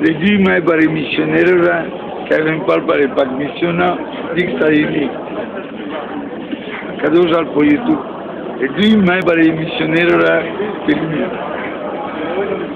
Les deux mai par missionnaire là, Kevin Paul par pas missionnaire, dit que ça y est. Cadeau al pour YouTube. Les deux mai par missionnaire là,